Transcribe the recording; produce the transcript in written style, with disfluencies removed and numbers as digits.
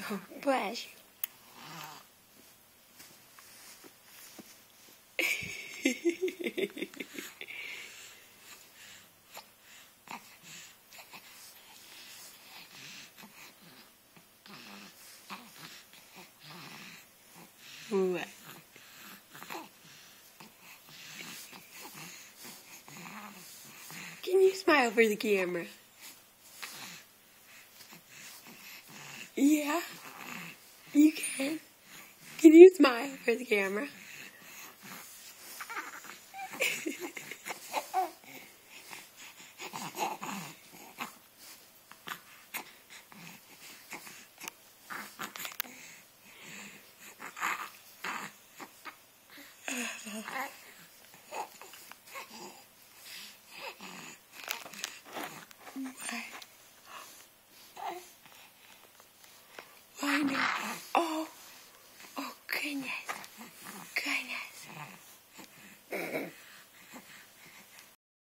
Oh, bless you. What? Can you smile for the camera? Yeah, you can. Can you smile for the camera? What?